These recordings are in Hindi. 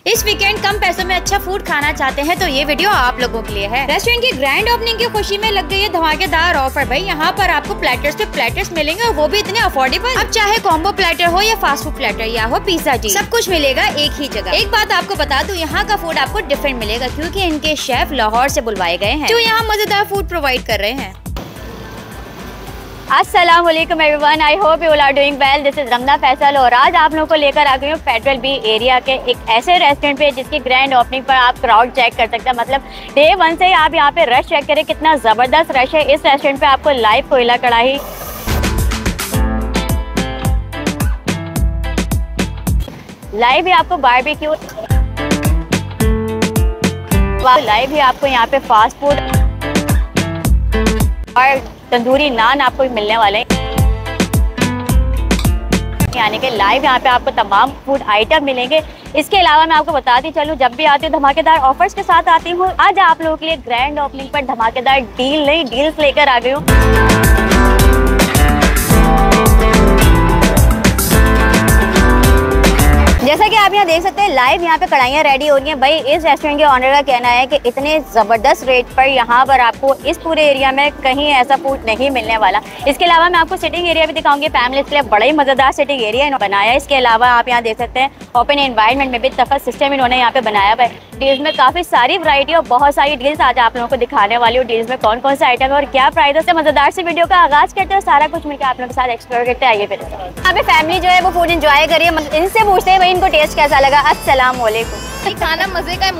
इस वीकेंड कम पैसों में अच्छा फूड खाना चाहते हैं तो ये वीडियो आप लोगों के लिए है। रेस्टोरेंट की ग्रैंड ओपनिंग की खुशी में लग गई है धमाकेदार ऑफर। भाई यहाँ पर आपको प्लेटर्स पे प्लेटर्स मिलेंगे और वो भी इतने अफोर्डेबल। अब चाहे कॉम्बो प्लेटर हो या फास्ट फूड प्लेटर या हो पिज्जा जी, सब कुछ मिलेगा एक ही जगह। एक बात आपको बता दूं, यहाँ का फूड आपको डिफरेंट मिलेगा क्योंकि इनके शेफ लाहौर से बुलवाए गए हैं जो यहाँ मजेदार फूड प्रोवाइड कर रहे हैं। अस्सलाम वालेकुम everyone, I hope you all are doing well. This is Ramna Faisal और आज आप लोगों को लेकर आ गई हूँ फेडरल बी एरिया के एक ऐसे रेस्टोरेंट पे जिसकी ग्रैंड ओपनिंग पर आप क्राउड चेक कर सकते हैं। मतलब डे 1 से आप यहाँ पे रश चेक करें, कितना ज़बरदस्त रश है। इस रेस्टोरेंट पे आपको लाइव कोयला कढ़ाई, लाइव ही आपको बारबेक्यू, लाइव ही आपको यहाँ पे फास्ट फूड और तंदूरी नान आपको मिलने वाले हैं। यानी कि लाइव यहाँ पे आपको तमाम फूड आइटम मिलेंगे। इसके अलावा मैं आपको बताती चलूँ, जब भी आती हूँ धमाकेदार ऑफर्स के साथ आती हूँ। आज आप लोगों के लिए ग्रैंड ओपनिंग पर धमाकेदार डील नहीं डील्स लेकर आ गई हूँ। जैसा कि आप यहाँ देख सकते हैं लाइव यहाँ पे कढ़ाइयाँ रेडी हो रही हैं। भाई इस रेस्टोरेंट के ऑनर का कहना है कि इतने ज़बरदस्त रेट पर यहाँ पर आपको इस पूरे एरिया में कहीं ऐसा फूड नहीं मिलने वाला। इसके अलावा मैं आपको सिटिंग एरिया भी दिखाऊंगी। फैमिली के लिए बड़ा ही मज़ेदार सिटिंग एरिया बनाया है। इसके अलावा आप यहाँ देख सकते हैं ओपन एनवायरनमेंट में भी तफत सिस्टम इन्होंने यहाँ पे बनाया हुआ है। डील्स में काफ़ी सारी वैरायटी और बहुत सारी डील्स आज आप लोगों को दिखाने वाली हूँ। डील्स में कौन कौन से आइटम है और क्या प्राइस है, से मज़ेदार से वीडियो का आगाज़ करते हैं। सारा कुछ मिलकर आप लोगों के साथ एक्सप्लोर करते आइए। फिर यहाँ पे फैमिली जो है वो फूड एंजॉय करिए। इनसे पूछते हैं भाई इनको टेस्ट कैसा लगा। अस्सलाम वालेकुम। खाना मजे का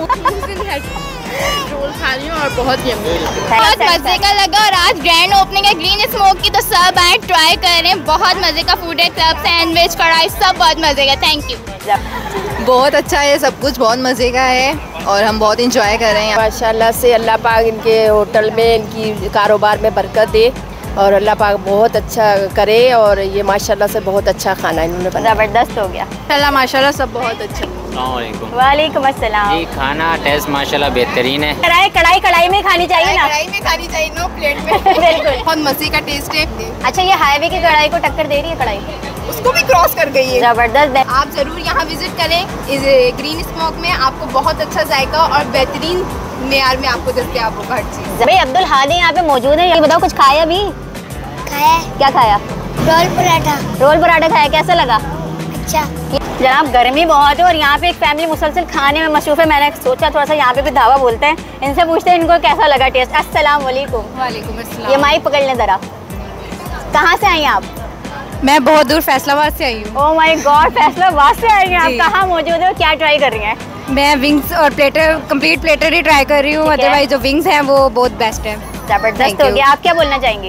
रोल खा रही हूँ और बहुत मजे का लगा। और आज ग्रैंड ओपनिंग है ग्रीन स्मोक की, तो सब आए ट्राई कर रहे हैं। बहुत मजे का फूड है, क्लब सैंडविच कढ़ाई सब बहुत मजे का। Thank you. बहुत अच्छा है, सब कुछ बहुत मजे का है और हम बहुत इंजॉय कर रहे हैं। माशाल्लाह से अल्लाह पाक इनके होटल में, इनकी कारोबार में बरकत दे और अल्लाह पाक बहुत अच्छा करे। और ये माशाल्लाह से बहुत अच्छा खाना इन्होंने बनाया, ज़बरदस्त हो गया। अल्लाह माशाल्लाह सब बहुत अच्छा। वालेकुम अस्सलाम जी। खाना टेस्ट माशाल्लाह बेहतरीन है। कढ़ाई में खानी चाहिए ना, कढ़ाई में खानी चाहिए, नो प्लेट में। बिल्कुल बहुत मजे का टेस्ट है। अच्छा, ये हाईवे की कढ़ाई को टक्कर दे रही है कढ़ाई, उसको भी क्रॉस कर गई है। जबरदस्त है। आप जरूर यहाँ विजिट करें। इस ग्रीन स्मोक में आपको बहुत अच्छा जायका और बेहतरीन मेयार में आपको दस्तयाब होगा हर चीज। भाई अब्दुल हादी यहाँ पे मौजूद है। ये बताओ कुछ खाया भी? खाया। क्या खाया? रोल पराठा। रोल पराठा खाया, कैसा लगा? अच्छा। जनाब गर्मी बहुत है और यहाँ पे एक फैमिली मुसलसल खाने में मशरूफ है। मैंने सोचा थोड़ा सा यहाँ पे भी धावा बोलते हैं, इनसे पूछते हैं इनको कैसा लगा टेस्ट। अस्सलाम वालेकुम। वालेकुम अस्सलाम। ये माइक पकड़ लें जरा। कहाँ से आई हैं आप? मैं बहुत दूर फैसलाबाद से आई हूँ। ओह माय गॉड, फैसलाबाद से आई हैं आप। कहाँ मौजूद है, क्या ट्राई कर रही हैं? मैं विंग्स और प्लेटर, कंप्लीट प्लेटर ही ट्राई कर रही हूँ। अदरवाइज जो विंग्स हैं वो बहुत बेस्ट है। जबरदस्त हो गया। आप क्या बोलना चाहेंगी?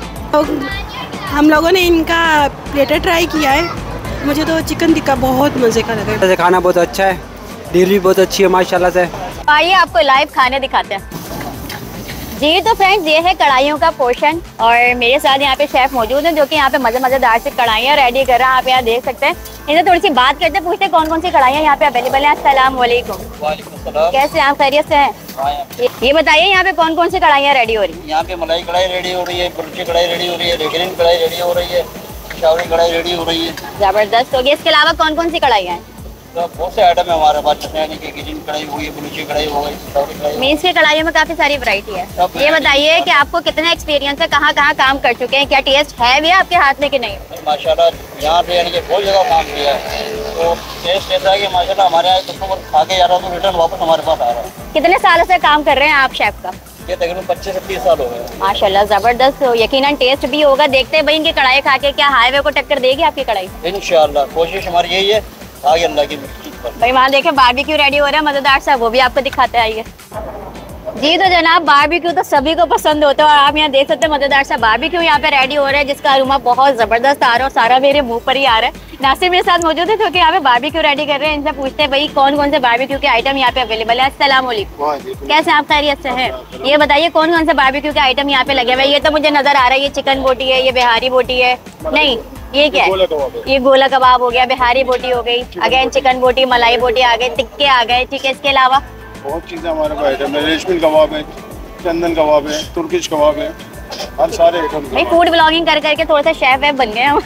हम लोगों ने इनका प्लेटर ट्राई किया है, मुझे तो चिकन टिक्का बहुत मजे का लगा। खाना बहुत अच्छा है, डील भी बहुत अच्छी है माशाल्लाह से। आइए आपको लाइव खाने दिखाते हैं। जी तो फ्रेंड्स, ये है कढ़ाइयों का पोर्शन और मेरे साथ यहाँ पे शेफ मौजूद हैं जो कि यहाँ पे मज़ेदार से कढ़ाइयाँ रेडी कर रहे हैं। आप यहाँ देख सकते हैं। इनसे थोड़ी सी बात करते हैं, पूछते हैं कौन कौन सी कढ़ाइयाँ यहाँ पे अवेलेबल हैं। अस्सलाम वालेकुम। कैसे हैं आप, खैरियत से हैं? ये बताइए यहाँ पे कौन कौन सी कढ़ाइयाँ रेडी हो रही हैं? यहाँ पे मलाई कढ़ाई रेडी हो रही है, बुर्ची कढ़ाई रेडी हो रही है, ग्रीन कढ़ाई रेडी हो रही है, शावरी कढ़ाई रेडी हो रही है। जबरदस्त हो गया। इसके अलावा कौन कौन सी कढ़ाइयाँ हैं? तो बहुत से आइटम है हमारे पास, यानी कि ग्रीन कढ़ाई हो गई, बुर्ची कढ़ाई हो गई, शावरी कढ़ाई। मीन्स की कढ़ाइयों में काफी सारी वैरायटी है। ये बताइए कि आपको कितना एक्सपीरियंस है, कहाँ कहाँ काम कर चुके हैं, क्या टेस्ट है भी आपके हाथ में कि नहीं? माशाल्लाह यहाँ पे यानी कि बहुत जगह काम किया है, तो टेस्ट ऐसा है कि माशाल्लाह हमारे यहाँ कस्टमर खा के जा रहा है तो रिटर्न वापस हमारे पास आ रहा है। कितने सालों से काम कर रहे हैं आप शेफ का? ये तकरीबन 25 से 30 साल हो गए। माशाल्लाह ज़बरदस्त। यकीनन टेस्ट भी होगा। देखते हैं भाई इनकी कढ़ाई खा के क्या हाईवे को टक्कर देगी आपकी कढ़ाई? इंशाल्लाह कोशिश हमारी यही है, आगे अल्लाह की पर। भाई वहाँ देखें बारबेक्यू रेडी हो रहा है मज़ेदार सा, वो भी आपको दिखाते आइए। जी तो जनाब बारबेक्यू तो सभी को पसंद होता है और आप यहाँ देख सकते हैं मज़ेदार सा बारबेक्यू यहाँ पे रेडी हो रहा है जिसका अरोमा बहुत ज़बरदस्त आ रहा है और सारा मेरे मुंह पर ही आ रहा है। नासिर मेरे साथ मौजूद है जो कि यहाँ पे बारबेक्यू रेडी कर रहे हैं। इनसे पूछते हैं भाई कौन कौन से बारबेक्यू के आइटम यहाँ पे अवेलेबल है। अस्सलाम वालेकुम। कैसे आप, खैरियत से हैं? ये बताइए कौन कौन से बारबेक्यू के आइटम यहाँ पे लगे हुए हैं? ये तो मुझे नजर आ रहा है, ये चिकन बोटी है, ये बिहारी बोटी है, नहीं ये क्या है? ये गोला कबाब हो गया, बिहारी बोटी हो गई, अगेन चिकन बोटी, मलाई बोटी आ गई, टिक्के आ गए। ठीक है, इसके अलावा बहुत चीज़ें हमारे पास आइटम है। रेशमी कबाब है, चंदन कबाब है, तुर्किश कबाब है, हर सारे आइटम। भाई फूड ब्लॉगिंग कर करके थोड़ा सा शेफ वेफ बन गए हम।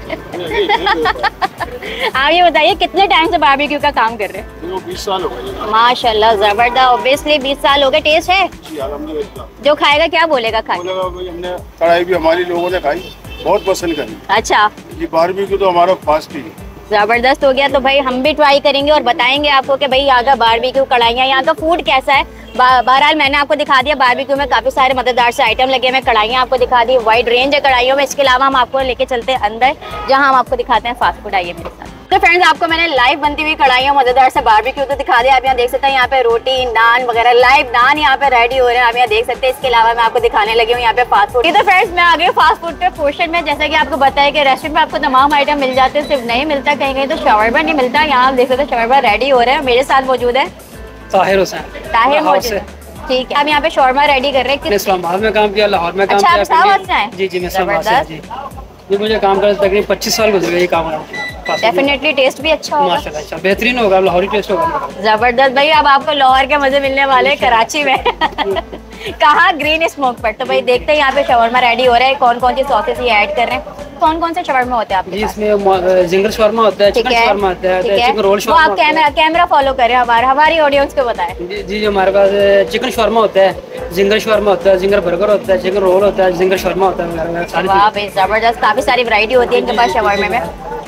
आप ये बताइए कितने टाइम से बारबेक्यू का काम कर रहे हैं? 20 साल हो गए। माशाल्लाह, जबरदस्त। ऑब्वियसली 20 साल हो गए। टेस्ट है? जो खाएगा क्या बोलेगा खा के? हमने कढ़ाई भी हमारी लोगों ने खाई, बहुत पसंद करी। अच्छा, ये बारबेक्यू तो हमारा फास्ट ही है। जबरदस्त हो गया। तो भाई हम भी ट्राई करेंगे और बताएंगे आपको कि भाई यहाँ का बारबेक्यू कढ़ाइयाँ, यहाँ का फूड कैसा है। बहरहाल मैंने आपको दिखा दिया बारबेक्यू में काफी सारे मजेदार से आइटम लगे हुए, कढ़ाइयाँ आपको दिखा दी, वाइड रेंज है कढ़ाइयों में। इसके अलावा हम आपको लेके चलते हैं अंदर जहाँ हम आपको दिखाते हैं फास्ट फूड। आइए मेरे साथ। तो फ्रेंड्स, आपको मैंने लाइव बनती हुई कढ़ाइयों मजेदार से बारबेक्यू तो दिखा दिया। आप यहाँ देख सकते हैं, यहाँ पे रोटी नान वगैरह लाइव नान यहाँ पे रेडी हो रहे हैं, आप यहाँ देख सकते हैं। इसके अलावा मैं आपको दिखाने लगी हूँ यहाँ पे फास्ट फूड। तो फ्रेंड्स, मैं आ गई फास्ट फूड के पोर्शन में। जैसा कि आपको बताया कि रेस्टोरेंट में आपको तमाम आइटम मिल जाते हैं, सिर्फ नहीं मिलता कहीं कहीं तो शवरमा नहीं मिलता। यहाँ आप देख सकते हैं शवरमा रेडी हो रहे हैं। मेरे साथ मौजूद है ताहिर हुसैन। ताहिर मौजूद है, ठीक है। आप यहाँ पे शौरमा रेडी कर रहे हैं? इस्लामाबाद में काम किया, लाहौर में काम किया। अच्छा, आप इस्लामाबाद से हैं? जी जी, मैं इस्लामाबाद से। जी, ये मुझे काम करते तकरीबन 25 साल गुजर गए ये काम। डेफिनेटली टेस्ट भी अच्छा होगा माशाल्लाह, बेहतरीन होगा, लाहौरी टेस्ट होगा। जबरदस्त भाई, अब आपको लाहौर के मजे मिलने वाले कराची में। कहाँ? ग्रीन स्मोक पर। तो भाई देखते हैं यहाँ पे शवरमा रेडी हो रहा है, कौन कौन सी सॉसेस ये ऐड कर रहे हैं। कौन कौन से शवरमा होते हैं आपके पास? इसमें जिंगर शवरमा होता है, चिकन शवरमा होता है, चिकन रोल शवरमा। वो आप कैमरा फॉलो करें, हमारी ऑडियंस को बताएं। जी, हमारे पास चिकन शवरमा होता है, जिंगर शवरमा होता है, जिंगर बर्गर होता है, चिकन रोल होता है, जिंगर शवरमा होता है। वाह भाई जबरदस्त, काफी सारी वैरायटी होती है इनके पास शवरमा में।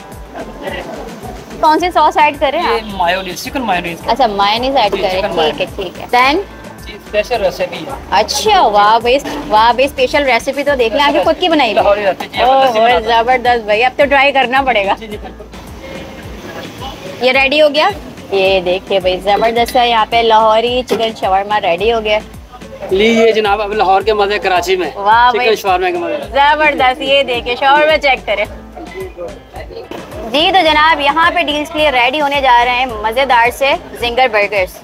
कौन सी सॉस ऐड कर रहे हैं? Mayonnaise, chicken mayonnaise. अच्छा, मायोनीज ऐड कर रहे हैं, ठीक है ठीक है। देन स्पेशल रेसिपी है। अच्छा, वाह भाई स्पेशल रेसिपी तो देख लें, आपकी खुद की बनाई है। जबरदस्त भाई, अब तो ट्राई करना पड़ेगा। ये रेडी हो गया, ये देखिए भाई जबरदस्त है। यहाँ पे लाहौरी चिकन शवरमा रेडी हो गया। लीजिए जनाब, अब लाहौर के मजे कराची में। वाह भाई, चिकन शवरमा के मजे जबरदस्त। ये देखिए शवरमा चेक करें जी। तो जनाब यहाँ पे डील्स के लिए रेडी होने जा रहे हैं मजेदार से जिंगर बर्गर्स।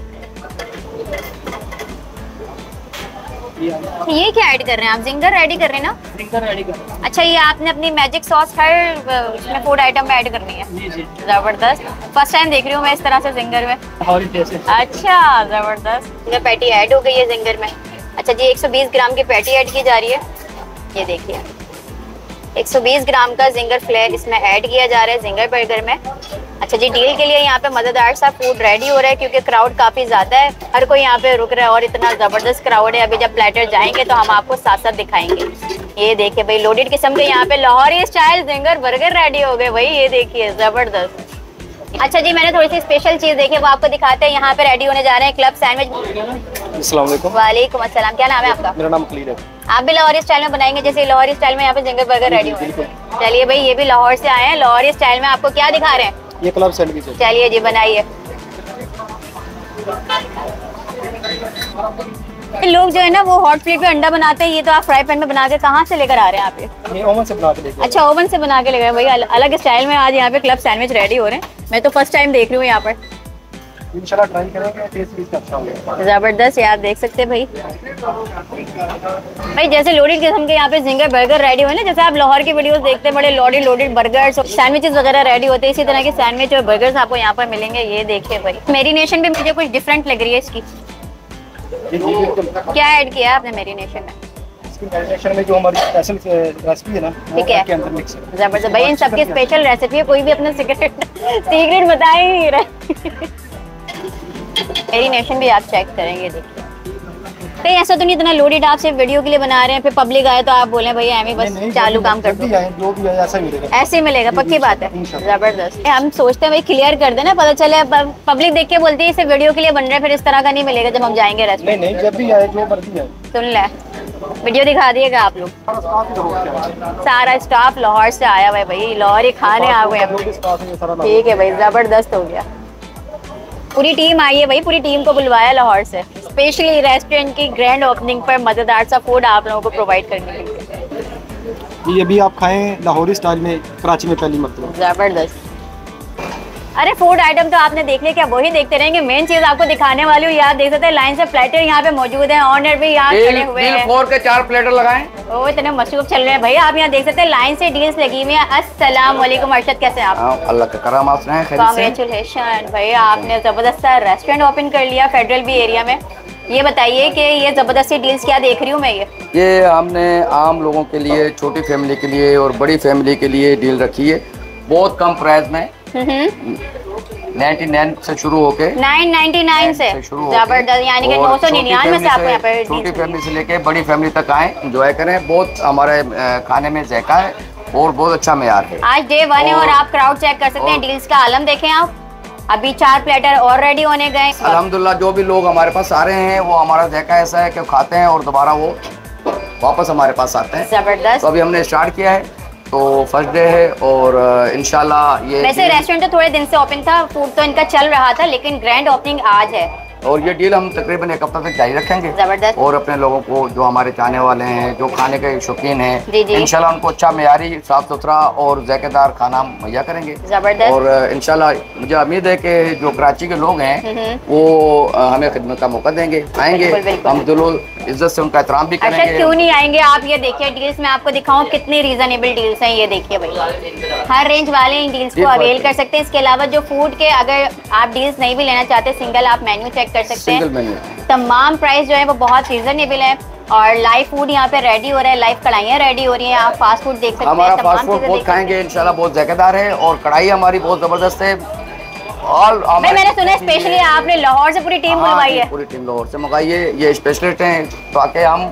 ये क्या ऐड कर रहे हैं आप? जिंगर रेडी कर रहे हैं ना? जिंगर रेडी कर रहे हैं। अच्छा, ये आपने अपनी मैजिक सॉस हर इसमें फूड आइटम में ऐड करनी है? जी जी, जबरदस्त। फर्स्ट टाइम देख रही हूँ मैं इस तरह से जिंगर में। अच्छा, जबरदस्त। जिंगर पैटी ऐड हो गई है जिंगर में। अच्छा जी, 120 ग्राम की पैटी ऐड की जा रही है। ये देखिए 120 ग्राम का जिंगर फ्लेयर इसमें ऐड किया जा रहा है जिंगर बर्गर में। अच्छा जी, डील के लिए यहाँ पे मजेदार सा फूड रेडी हो रहा है क्योंकि क्राउड काफी ज्यादा है, हर कोई यहाँ पे रुक रहा है और इतना जबरदस्त क्राउड है। अभी जब प्लेटर जाएंगे तो हम आपको साथ साथ दिखाएंगे। ये देखिए भाई, लोडेड किस्म के यहाँ पे Lahori style zinger burger ready हो गए भाई। ये देखिए जबरदस्त। अच्छा जी, मैंने थोड़ी सी स्पेशल चीज देखी, वो आपको दिखाते हैं। यहाँ पे रेडी होने जा रहे हैं क्लब सैंडविच। अस्सलाम वालेकुम। वालेकुम अस्सलाम। क्या नाम है आपका? मेरा नाम खलील है। आप भी लाहौरी स्टाइल में बनाएंगे? जैसे लाहौरी स्टाइल में यहाँ पे जिंगर बर्गर रेडी हो गए। चलिए भाई, ये भी लाहौर से आए हैं, लाहौरी स्टाइल में आपको क्या दिखा रहे हैं? ये क्लब सैंडविच है। चलिए जी, बनाइए। लोग जो है ना वो हॉट प्लेट पे अंडा बनाते हैं, ये तो आप फ्राई पैन में बना के कहाँ से लेकर आ रहे हैं आप? ये ओवन से बना के लेकर। अच्छा, ओवन से बना के लेकर भाई, अलग स्टाइल में आज यहाँ पे क्लब सैंडविच रेडी हो रहे हैं। मैं तो फर्स्ट टाइम देख रही हूँ यहाँ पर। इंशाल्लाह ट्राई करेंगे, टेस्ट भी इसका अच्छा होगा। जबरदस्त है, आप देख सकते हैं भाई। भाई जैसे लोडेड किस्म के यहाँ पे जिंगर बर्गर रेडी हुए ना, जैसे आप लाहौर की वीडियोस देखते हैं, बड़े लोडेड बर्गर्स और सैंडविचेस वगैरह रेडी होते हैं, इसी तरह के सैंडविच और बर्गर्स आपको यहाँ पर मिलेंगे। ये देखिए भाई, मेरिनेशन भी मुझे कुछ डिफरेंट लग रही है इसकी। क्या ऐड किया है आपने मेरिनेशन में? इसकी मेरिनेशन में जो हमारी स्पेशल रेसिपी है ना, ठीक है, जबरदस्त भाई। इन सबकी स्पेशल रेसिपी है, कोई भी अपना सीक्रेट बता ही नहीं रहा। मेरिनेशन भी आप चेक करेंगे, देखिए। कहीं ऐसा तो नहीं इतना लोडेड आप सिर्फ वीडियो के लिए बना रहे हैं, फिर पब्लिक आए तो आप बोले भाई एमी बस चालू काम कर दो? जो भी है ऐसा मिलेगा, ऐसे मिलेगा, पक्की बात है। जबरदस्त। हम सोचते हैं भाई क्लियर कर देना, पता चले पब्लिक देख के बोलती है इसे वीडियो के लिए बन रहा है, फिर इस तरह का नहीं मिलेगा जब हम जाएंगे रेस्टोरेंट। नहीं, जब भी आए जो मर्जी आए। सुन ले, वीडियो दिखा दिएगा आप लोग। सारा स्टाफ लाहौर से आया हुआ है भाई, लाहौरी खाने आ गए। ठीक है भाई, जबरदस्त हो गया। पूरी टीम आई है भाई, पूरी टीम को बुलवाया लाहौर से स्पेशली रेस्टोरेंट की ग्रैंड ओपनिंग पर मजेदार सा फूड आप लोगों को प्रोवाइड करने के लिए। ये अभी आप खाएं लाहौरी स्टाइल में, कराची में पहली मरतबा। जबरदस्त। अरे फूड आइटम तो आपने देख लिया, क्या वही देखते रहेंगे? मेन चीज आपको दिखाने वाली हूँ, यार देख सकते हैं लाइन से प्लेटर यहाँ पे मौजूद है, ऑनर भी यहाँ खड़े हुए हैं। 4 के 4 प्लेटर लगाएं। ओ, इतने मशरूफ चल रहे हैं भाई। आप यहाँ देख सकते हैं लाइन से डील्स लगी हुई है। अस्सलाम वालेकुम अरशद, कैसे हैं आप? अल्लाह का करम, आप कांग्रेचुलेशन भाई, आपने जबरदस्त रेस्टोरेंट ओपन कर लिया फेडरल बी एरिया में। ये बताइए कि ये जबरदस्ती डील्स क्या देख रही हूँ मैं, ये हमने आम लोगों के लिए, छोटी फैमिली के लिए और बड़ी फैमिली के लिए डील रखी है, बहुत कम प्राइस में। 99 से शुरू होके 999 से जबरदस्त, यानी कि 999 से आपको यहाँ पे छोटी फैमिली से लेके बड़ी फैमिली तक आए, एंजॉय करें। बहुत हमारे खाने में जायका है और बहुत अच्छा मेयार है। आज डे 1 है और आप क्राउड चेक कर सकते हैं, डील्स का आलम देखें आप। अभी 4 प्लेटर और रेडी होने गए। अल्हम्दुलिल्लाह जो भी लोग हमारे पास आ रहे हैं वो हमारा जायका ऐसा है कि खाते हैं और दोबारा वो वापस हमारे पास आते हैं। जबरदस्त। तो अभी हमने स्टार्ट किया है, तो फर्स्ट डे है और इंशाल्लाह ये वैसे रेस्टोरेंट तो थोड़े दिन से ओपन था, फूड तो इनका चल रहा था, लेकिन ग्रैंड ओपनिंग आज है और ये डील हम तकरीबन 1 हफ्ता तक जारी रखेंगे। जबरदस्त। और अपने लोगों को जो हमारे चाहने वाले हैं, जो खाने के शौकीन हैं, इंशाल्लाह उनको अच्छा मेयारी, साफ सुथरा और जायकेदार खाना मुहैया करेंगे। जबरदस्त। और इंशाल्लाह मुझे उम्मीद है कि जो कराची के लोग हैं वो हमें खिदमत का मौका देंगे, आएंगे, हम दिलो इज्जत से उनका एहतराम भी करेंगे। अच्छा क्यों नहीं आएंगे आप। ये देखिए डील्स मैं आपको दिखाऊं कितनी रीजनेबल डील्स हैं, ये देखिए भाई, हर रेंज वाले इन डील्स को अवेल कर सकते हैं। इसके अलावा जो फूड के अगर आप डील्स नहीं भी लेना चाहते, सिंगल आप मेन्यू चेक कर सकते हैं। तमाम प्राइस जो है वो बहुत रीजनेबल है और लाइव फूड यहाँ पे रेडी हो रहा है, लाइव कढ़ाइयाँ रेडी हो रही हैं, आप फास्ट फूड देख सकते हैं। हमारा फास्ट फूड बहुत खाएंगे इंशाल्लाह, बहुत जायकेदार है और कढ़ाई हमारी बहुत जबरदस्त है। और मैंने सुना स्पेशली आपने लाहौर से पूरी टीम बुलवाई है। पूरी टीम लाहौर से मंगाई है, ये स्पेशलिस्ट हैं, ताकि हम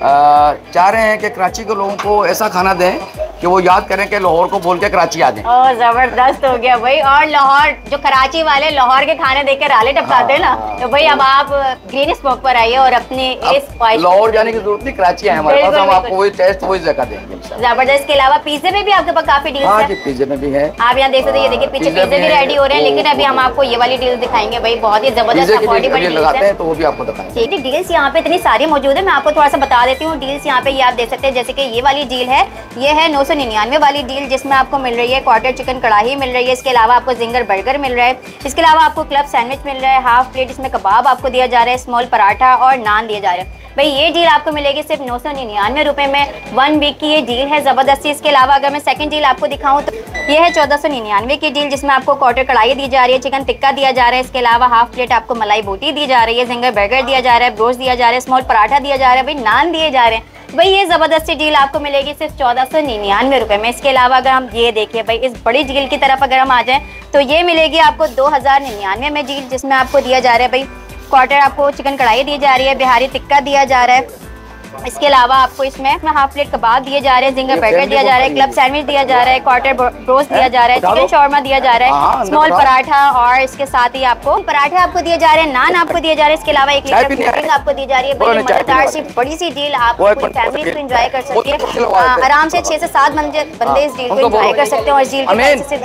चाह रहे हैं कि कराची के लोगों को ऐसा खाना दें कि वो याद करें कि लाहौर को बोल के कराची आ जाएं। ओह जबरदस्त हो गया भाई। और लाहौर जो कराची वाले लाहौर के खाने देख के राले टपकाते हैं ना, तो भाई अब आप ग्रीन स्मोक पर आइए और अपने लाहौर जाने की जरूरत नहीं, कराची है हमारे पास, हम आपको वही टेस्ट वही जगह देंगे। जबरदस्त। के अलावा पिज्जे में भी आपके पास काफी डील्स है। पिज्जे में भी है, आप यहाँ देख सकते हैं, ये देखिए पीछे पिज्जे भी रेडी हो रहे हैं, लेकिन अभी हम आपको ये वाली डील दिखाएंगे भाई, बहुत ही जबरदस्त अफोर्डेबल लगाते हैं तो वो भी आपको दिखाएंगे। ठीक है, डील्स यहाँ पे इतनी सारी मौजूद है, मैं आपको थोड़ा सा बता देती हूँ। डील्स यहाँ पे ये आप देख सकते हैं, जैसे कि ये वाली डील है, ये है 999 वाली डील, जिसमें आपको मिल रही है क्वार्टर चिकन कढ़ाई मिल रही है। इसके अलावा आपको जिंगर बर्गर मिल रहा है। इसके अलावा आपको क्लब सैंडविच मिल रहा है, हाफ प्लेट इसमें कबाब आपको दिया जा रहा है, स्मॉल पराठा और नान दिया जा रहा है। भाई ये डील आपको मिलेगी सिर्फ 999 रुपए में। 1 वीक की ये डील है जबरदस्ती। इसके अलावा अगर मैं सेकंड डील आपको दिखाऊं तो ये है 1499 की डील, जिसमें आपको क्वार्टर कढ़ाई दी जा रही है, चिकन टिक्का दिया जा रहा है। इसके अलावा हाफ प्लेट आपको मलाई बोटी दी जा रही है, जिंगर बर्गर दिया जा रहा है, ब्रोस्ट दिया जा रहा है, स्मॉल पराठा दिया जा रहा है, भाई नान दिए जा रहे हैं। भाई ये जबरदस्ती डील आपको मिलेगी सिर्फ 1499 रुपए में। इसके अलावा अगर हम ये देखिए भाई, इस बड़ी डील की तरफ अगर हम आ जाएं तो ये मिलेगी आपको 2099 में डील, जिसमें आपको दिया जा रहा है भाई क्वार्टर, आपको चिकन कढ़ाई दी जा रही है, बिहारी टिक्का दिया जा रहा है। इसके अलावा आपको इसमें हाफ प्लेट कबाब दिए जा रहे हैं, जिंगर बर्गर दिया जा रहा है, क्लब सैंडविच दिया जा रहा है, क्वार्टर ब्रोस्ट दिया जा रहा है, चिकन शॉर्मा दिया जा रहा है, स्मॉल पराठा और इसके साथ ही आपको पराठे आपको दिए जा रहे हैं, नान आपको दिए जा रहे हैं। इसके अलावा 1 लीटर कोल्ड ड्रिंक आपको दी जा रही है। बड़ी मजेदार सी बड़ी सी डील, आप पूरी फैमिली को एंजॉय कर सकती है आराम से। 6 से 7 बंदे इस डील को एंजॉय कर सकते हैं और इस डील की सिर्फ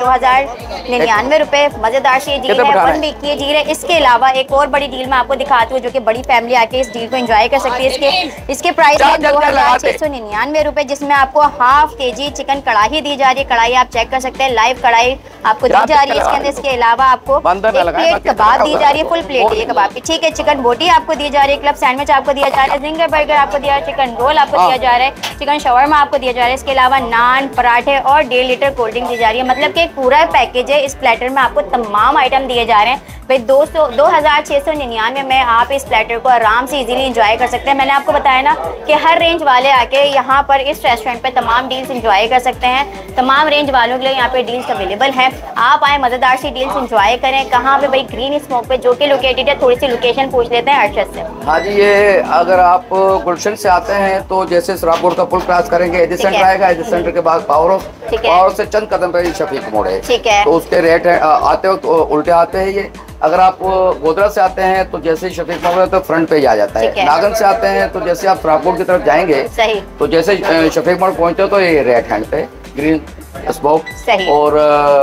2099 रुपए। मजेदार सी डील है, 1 वीक की डील है। इसके अलावा एक और बड़ी डील मैं आपको दिखाती हूँ, जो कि बड़ी फैमिली आके इस डील को एंजॉय कर सकती है। इसके प्राइस है 2699 रुपए, जिसमें आपको हाफ केजी चिकन कढ़ाई दी जा रही है। कढ़ाई आप चेक कर सकते हैं, लाइव कढ़ाई आपको दी जा रही है इसके अंदर। इसके अलावा आपको 1 प्लेट कबाब दी जा रही है, फुल प्लेट है ये कबाब की, ठीक है। चिकन बोटी आपको दी जा रही है, क्लब सैंडविच आपको दिया जा रहा है, जिंगर बर्गर आपको दिया जा रहा है, चिकन रोल आपको दिया जा रहा है, चिकन शवरमा आपको दिया जा रहा है। इसके अलावा नान, पराठे और 1.5 लीटर कोल्ड ड्रिंक दी जा रही है। मतलब कि एक पूरा पैकेज है। इस प्लेटर में आपको तमाम आइटम दिए जा रहे हैं भाई। 2699 में आप इस प्लेटर को आराम से इजीली एंजॉय कर सकते हैं। मैंने आपको बताया ना कि हर रेंज वाले आके यहाँ पर इस रेस्टोरेंट पे तमाम डील्स एंजॉय कर सकते हैं। तमाम रेंज वालों के लिए यहाँ पे डील्स अवेलेबल हैं। आप आए, मजेदार सी डील्स एंजॉय करें। कहाँ पे भाई? ग्रीन स्मोक पे, जो कि लोकेटेड है। थोड़ी सी लोकेशन पूछ लेते हैं अरशद से। हाँ जी, ये अगर आप गुलशन से आते हैं तो जैसे सरापुर का पुल क्रॉस करेंगे, एजी सेंटर आएगा, एजी सेंटर के बाद पावर हाउस से चंद कदम पे शफीक मोड़ है, ठीक है। तो उसके रेट है आते वक्त उल्टे आते हैं ये। अगर आप गोदरा से आते हैं तो जैसे शफीक मोड़ है तो फ्रंट पे ही आ जाता है। नागन से आते हैं तो जैसे आप सरापुर की तरफ जाएंगे तो जैसे शफीक मोड़ पहुंचते हो तो ये राइट हैंड पे ग्रीन स्मोक। और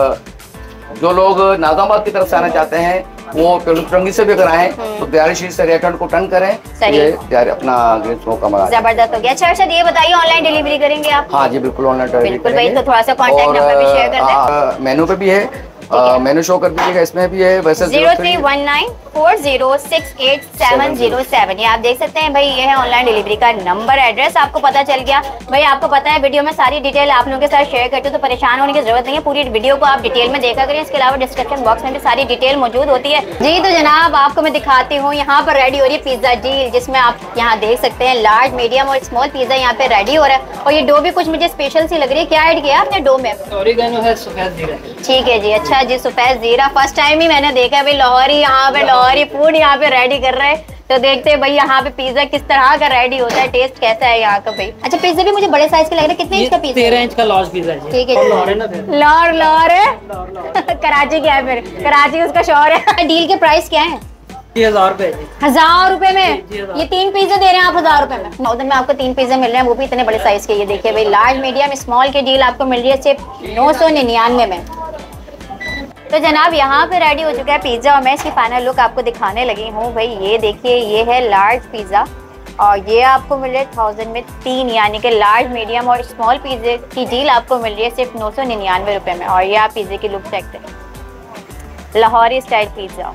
जो लोग नाजाबाद की तरफ से आना चाहते हैं वो पिरंगी से भी अगर आए तो दियारी शीट से राइट हैंड को टर्न करें, ये अपना ग्रीन स्मोक का मजा जबरदस्त हो गया। अच्छा अर्शद, ये बताइए ऑनलाइन डिलीवरी करेंगे आप? हाँ जी बिल्कुल, ऑनलाइन डिलीवरी करेंगे। तो थोड़ा सा कॉन्टैक्ट नंबर भी शेयर कर दें। मेनू पे भी है, मेनू शो कर दीजिएगा, इसमें भी है। वैसे 0319 40687707। ये आप देख सकते हैं भाई, ये है ऑनलाइन डिलीवरी का नंबर, एड्रेस आपको पता चल गया। भाई आपको पता है वीडियो में सारी डिटेल आप लोगों के साथ शेयर करते हो तो परेशान होने की जरूरत नहीं है, पूरी वीडियो को आप डिटेल में देखा करें। इसके अलावा डिस्क्रिप्शन बॉक्स में भी सारी डिटेल मौजूद होती है। जी तो जनाब आपको मैं दिखाती हूँ, यहाँ पर रेडी हो रही है पिज्जा डील, जिसमें आप यहाँ देख सकते हैं लार्ज, मीडियम और स्मॉल पिज्जा यहाँ पे रेडी हो रहा है। और ये डो भी कुछ मुझे स्पेशल सी लग रही है, क्या ऐड किया आपने डो में? ओरिगेनो है, सफेद जीरा। ठीक है जी, अच्छा जी, सफेद जीरा फर्स्ट टाइम ही मैंने देखा है भाई। लाहौरी यहाँ पे लाहौरी फूड यहाँ पे रेडी कर रहे हैं, तो देखते हैं भाई यहाँ पे पिज्जा किस तरह का रेडी होता है, टेस्ट कैसा है यहाँ का भाई। अच्छा पिज्जा भी मुझे बड़े साइज के लग रहे हैं, कितने इंच का पिज्जा? 13 इंच का लार्ज पिज्जा है। ठीक है, लाहौर है, कराची क्या है फिर, कराची उसका शोर है। डील के प्राइस क्या है? 1000 रुपए। 1000 रुपए में ये 3 पिज्जा दे रहे हैं आप 1000 रुपए में? उधर में आपको 3 पिज्जा मिल रहे हैं, वो भी इतने बड़े साइज के। ये देखिए भाई, लार्ज, मीडियम, स्मॉल की डील आपको मिल रही है सिर्फ 999 में। तो जनाब यहाँ पे रेडी हो चुका है पिज्जा और मैं इसकी फाइनल लुक आपको दिखाने लगी हूँ। भाई ये देखिए, ये है लार्ज पिज्जा और ये आपको मिल रहा है 1000 में 3, यानी कि लार्ज, मीडियम और स्मॉल पिज्जे की डील आपको मिल रही है सिर्फ 999 रुपए में। और ये आप पिज्जे की लुक चेक करें, लाहौरी स्टाइल पिज्जा।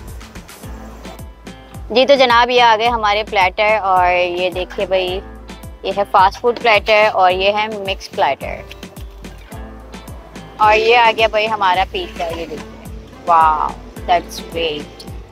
जी तो जनाब ये आ गए हमारे प्लेटर और ये देखिए भाई, ये है फास्ट फूड प्लेटर और ये है मिक्स प्लेटर और ये आ गया भाई हमारा पिज्जा। ये देखिए, वाह दैट्स ग्रेट।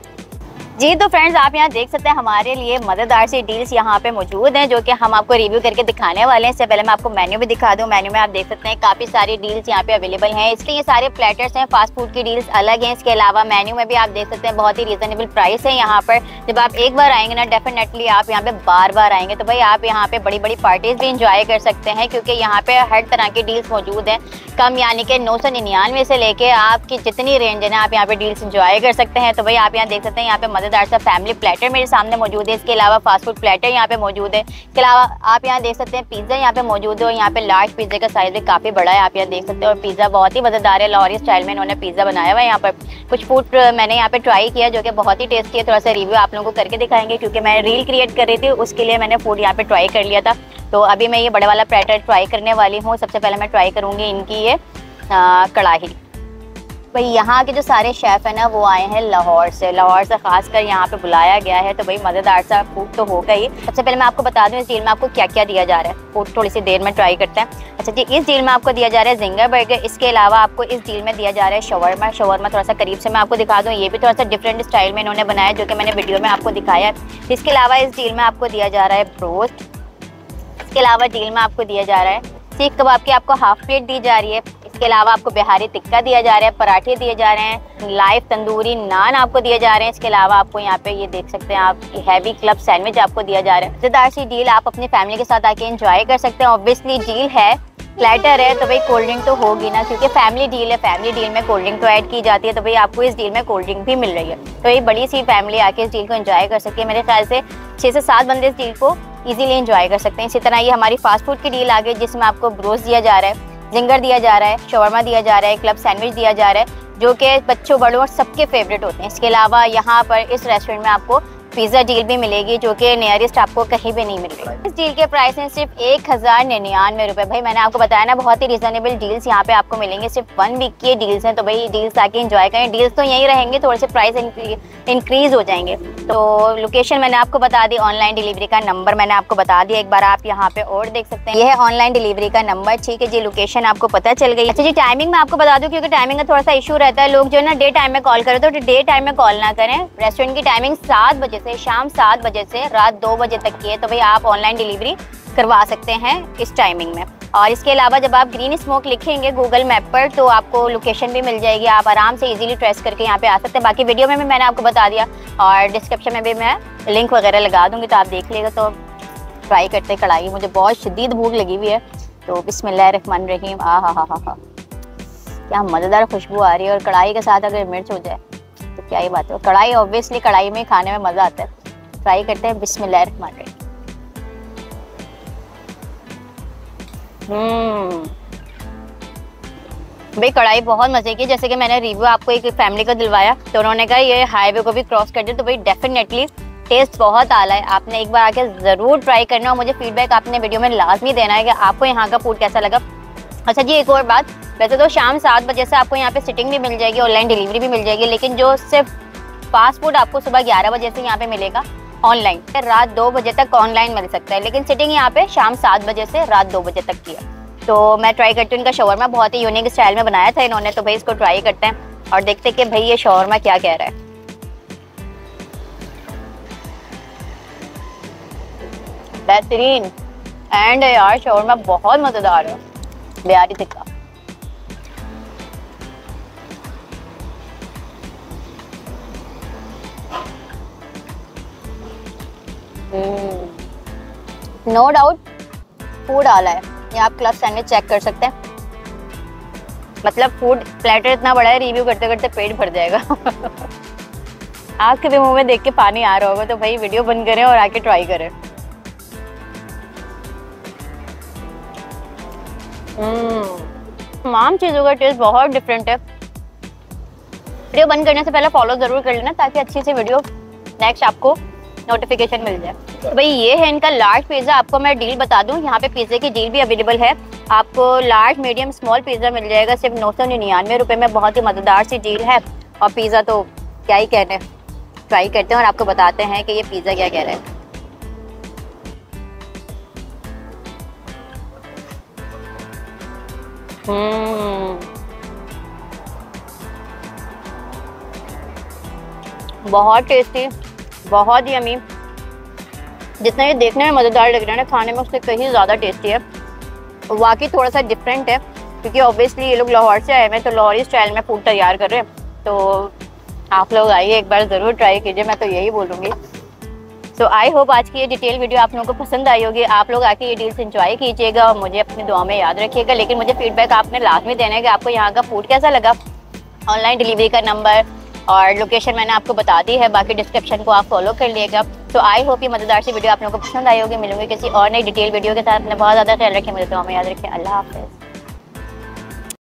जी तो फ्रेंड्स आप यहाँ देख सकते हैं हमारे लिए मज़ेदार सी डील्स यहाँ पे मौजूद हैं, जो कि हम आपको रिव्यू करके दिखाने वाले हैं। इससे पहले मैं आपको मेन्यू भी दिखा दूँ। मेन्यू में आप देख सकते हैं काफ़ी सारी डील्स यहाँ पे अवेलेबल हैं, इसलिए ये सारे प्लेटर्स हैं, फास्ट फूड की डील्स अलग हैं। इसके अलावा मेन्यू में भी आप देख सकते हैं बहुत ही रीजनेबल प्राइस है यहाँ पर। जब आप एक बार आएंगे ना, डेफिनेटली आप यहाँ पे बार बार आएंगे। तो भाई आप यहाँ पे बड़ी बड़ी पार्टीज भी इंजॉय कर सकते हैं, क्योंकि यहाँ पे हर तरह की डील्स मौजूद हैं। कम यानी कि 999 से लेके आपकी जितनी रेंज है ना, आप यहाँ पे डील्स इंजॉय कर सकते हैं। तो भाई आप यहाँ देख सकते हैं, यहाँ पे मज़ेदार सा फैमिली प्लेटर मेरे सामने मौजूद है। इसके अलावा फास्ट फूड प्लेटर यहाँ पे मौजूद है। इसके अलावा आप यहाँ देख सकते हैं पिज्ज़ा यहाँ पे मौजूद है और यहाँ पे लार्ज पिज्जे का साइज भी काफ़ी बड़ा है, आप यहाँ देख सकते हैं। और पिज़्ज़ा बहुत ही मज़ेदार है, लाहौरी स्टाइल में इन्होंने पिज़्ज़ा बनाया हुआ है। यहाँ पर कुछ फूड मैंने यहाँ पे ट्राई किया जो कि बहुत ही टेस्टी है। थोड़ा सा रिव्यू आप लोगों को करके दिखाएंगे, क्योंकि मैं रील क्रिएट कर रही थी, उसके लिए मैंने फूड यहाँ पे ट्राई कर लिया था। तो अभी मैं ये बड़े वाला प्लेटर ट्राई करने वाली हूँ। सबसे पहले मैं ट्राई करूँगी इनकी ये कढ़ाई। भाई यहाँ के जो सारे शेफ़ हैं ना, वो आए हैं लाहौर से खासकर यहाँ पे बुलाया गया है। तो भाई मज़ेदार सा फूड तो होगा ही। सबसे पहले मैं आपको बता दूँ इस डील में आपको क्या क्या दिया जा रहा है। फूड थोड़ी सी देर में ट्राई करते हैं। अच्छा जी, इस डील में आपको दिया जा रहा है जिंगर बर्गर। इसके अलावा आपको इस डील में दिया जा रहा है शवरमा। थोड़ा सा करीब से मैं आपको दिखा दूँ, ये भी थोड़ा सा डिफरेंट स्टाइल में इन्होंने बनाया, जो कि मैंने वीडियो में आपको दिखाया है। इसके अलावा इस डील में आपको दिया जा रहा है ब्रोस्ट। इसके अलावा डील में आपको दिया जा रहा है सीख कबाब की आपको हाफ प्लेट दी जा रही है। इसके अलावा आपको बिहारी टिक्का दिया जा रहा है, पराठे दिए जा रहे हैं, लाइव तंदूरी नान आपको दिए जा रहे हैं। इसके अलावा आपको यहाँ पे ये देख सकते हैं आप, हैवी क्लब सैंडविच आपको दिया जा रहा है। मज़ेदार सी डील, आप अपनी फैमिली के साथ आके एंजॉय कर सकते हैं। ऑब्वियसली डील है, प्लेटर है, तो भाई कोल्ड ड्रिंक तो होगी ना, क्योंकि फैमिली डील है। फैमिली डील में कोल्ड ड्रिंक तो ऐड की जाती है, तो भाई आपको इस डील में कोल्ड ड्रिंक भी मिल रही है। तो ये बड़ी सी फैमिली आके इस डील को एंजॉय कर सकती है। मेरे ख्याल से 6 से 7 बंदे इस डील को इजीली एंजॉय कर सकते हैं। इसी तरह ये हमारी फास्ट फूड की डील आ गई, जिसमें आपको ब्रोस्ट दिया जा रहा है, जिंगर दिया जा रहा है, शवरमा दिया जा रहा है, क्लब सैंडविच दिया जा रहा है, जो कि बच्चों बड़ों और सबके फेवरेट होते हैं। इसके अलावा यहाँ पर इस रेस्टोरेंट में आपको पिज़्ज़ा डील भी मिलेगी, जो कि नियरेस्ट आपको कहीं भी नहीं मिल रही। इस डील के प्राइस हैं सिर्फ 1099 रुपये। भाई मैंने आपको बताया ना, बहुत ही रिजनेबल डील्स यहाँ पे आपको मिलेंगे। सिर्फ 1 वीक की डील्स हैं, तो भाई डील्स आके एंजॉय करें। डील्स तो यहीं रहेंगे, थोड़े से प्राइस इंक्रीज हो जाएंगे। तो लोकेशन मैंने आपको बता दी, ऑनलाइन डिलीवरी का नंबर मैंने आपको बता दिया, एक बार आप यहाँ पे और देख सकते हैं। ये है ऑनलाइन डिलीवरी का नंबर, ठीक है जी। लोकेशन आपको पता चल गई। अच्छा जी, टाइमिंग मैं आपको बता दूँ, क्योंकि टाइमिंग का थोड़ा सा इशू रहता है। लोग जो है ना डे टाइम में कॉल करें, तो डे टाइम में कॉल ना करें। रेस्टोरेंट की टाइमिंग 7 बजे से शाम 7 बजे से रात 2 बजे तक की है। तो भाई आप ऑनलाइन डिलीवरी करवा सकते हैं इस टाइमिंग में। और इसके अलावा जब आप ग्रीन स्मोक लिखेंगे गूगल मैप पर, तो आपको लोकेशन भी मिल जाएगी। आप आराम से इजीली ट्रेस करके यहाँ पे आ सकते हैं। बाकी वीडियो में भी मैंने आपको बता दिया और डिस्क्रिप्शन में भी मैं लिंक वगैरह लगा दूंगी, तो आप देख लेगा। तो ट्राई करते कढ़ाई, मुझे बहुत शदीद भूख लगी हुई है। तो बिस्मिल्लाहिर्रहमानिर्रहीम। हा, क्या मज़ेदार खुशबू आ रही है। और कढ़ाई के साथ अगर मिर्च हो जाए तो क्या ही बात है। कढ़ाई ऑब्वियसली कढ़ाई में खाने में मज़ा आता है। ट्राई करते हैं, बिस्मिल्लाहिर्रहमानिर्रहीम। भाई कढ़ाई बहुत मज़े की। जैसे कि मैंने रिव्यू आपको एक फैमिली का दिलवाया, तो उन्होंने कहा ये हाईवे को भी क्रॉस कर दे, तो भाई डेफिनेटली टेस्ट बहुत आला है। आपने एक बार आके ज़रूर ट्राई करना और मुझे फीडबैक आपने वीडियो में लाजमी देना है कि आपको यहाँ का फूड कैसा लगा। अच्छा जी, एक और बात, वैसे तो शाम 7 बजे से आपको यहाँ पे सिटिंग भी मिल जाएगी, ऑनलाइन डिलीवरी भी मिल जाएगी, लेकिन जो सिर्फ फास्ट फूड आपको सुबह 11 बजे से यहाँ पे मिलेगा ऑनलाइन, रात 2 बजे तक ऑनलाइन मिल सकता है, लेकिन सिटिंग यहाँ पे शाम 7 बजे से रात 2 बजे तक की है। तो मैं ट्राई करती हूँ इनका शवरमा, बहुत ही यूनिक स्टाइल में बनाया था इन्होंने, तो भाई इसको ट्राई करते हैं और देखते हैं कि भाई ये शवरमा क्या कह रहा है। बेहतरीन एंड यार शवरमा बहुत मजेदार है, Bihari tikka. No doubt food आला है, ये आप क्लब सैंडविच चेक कर सकते हैं, मतलब फूड प्लेटर इतना बड़ा है, रिव्यू करते करते पेट भर जाएगा। आपके भी मुंह में देख के पानी आ रहा होगा, तो भाई वीडियो बंद करें और आके ट्राई करें। तमाम चीज़ों का टेस्ट बहुत डिफरेंट है। वीडियो बंद करने से पहले फॉलो ज़रूर कर लेना ताकि अच्छी सी वीडियो नेक्स्ट आपको नोटिफिकेशन मिल जाए। तो भाई ये है इनका लार्ज पिज़्ज़ा, आपको मैं डील बता दूं, यहाँ पे पिज़्ज़े की डील भी अवेलेबल है। आपको लार्ज मीडियम स्मॉल पिज़्ज़ा मिल जाएगा सिर्फ 999 रुपये में, बहुत ही मज़ेदार सी डील है। और पिज़्ज़ा तो क्या ही कहने, ट्राई करते हैं और आपको बताते हैं कि ये पिज़्ज़ा क्या कह रहा है। बहुत टेस्टी, बहुत यमी। जितना ये देखने में मज़ेदार लग रहा है ना, खाने में उससे कहीं ज़्यादा टेस्टी है। वाकई थोड़ा सा डिफरेंट है क्योंकि ऑब्वियसली ये लोग लाहौर से आए हैं, तो लाहौरी स्टाइल में फूड तैयार कर रहे हैं। तो आप लोग आइए एक बार ज़रूर ट्राई कीजिए, मैं तो यही बोलूँगी। सो आई होप आज की ये डिटेल वीडियो आप लोगों को पसंद आई होगी। आप लोग आके ये डील्स एंजॉय कीजिएगा और मुझे अपनी दुआ में याद रखिएगा। लेकिन मुझे फीडबैक आपने लाजमी देना है कि आपको यहाँ का फूड कैसा लगा। ऑनलाइन डिलीवरी का नंबर और लोकेशन मैंने आपको बता दी है, बाकी डिस्क्रिप्शन को आप फॉलो कर लिएगा। तो आई होप ये मज़ेदार सी वीडियो आप लोगों को पसंद आई होगी। मिलूंगी किसी और नई डिटेल वीडियो के साथ। अपना बहुत ज़्यादा ख्याल रखें, मुझे दुआ में याद रखें। अल्लाह हाफ़िज़।